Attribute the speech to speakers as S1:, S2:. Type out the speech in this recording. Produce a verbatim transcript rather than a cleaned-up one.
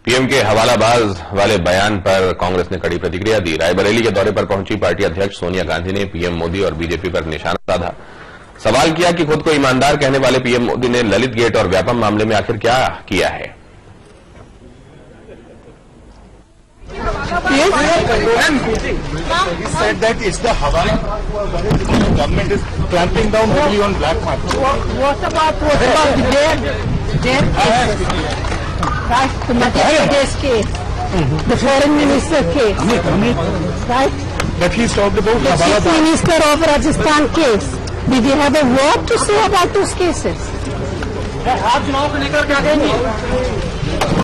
S1: PM के हवालाबाज वाले बयान पर कांग्रेस ने कड़ी प्रतिक्रिया दी। रायबरेली के दौरे पर पहुंची पार्टी अध्यक्ष सोनिया गांधी ने पीएम मोदी और बीजेपी पर निशाना साधा। सवाल किया कि खुद को ईमानदार कहने वाले पीएम मोदी ने ललित गेट और व्यापम मामले में आखिर क्या किया है।
S2: He said that it's the Hawala. The government is clamping down heavily on black market.
S3: What, what about what about the J J right? The Madhya Pradesh case, the foreign minister case, right?
S2: But he's talked about
S3: The
S2: Hawala.
S3: chief minister of Rajasthan case. Did you have a word to say about those cases?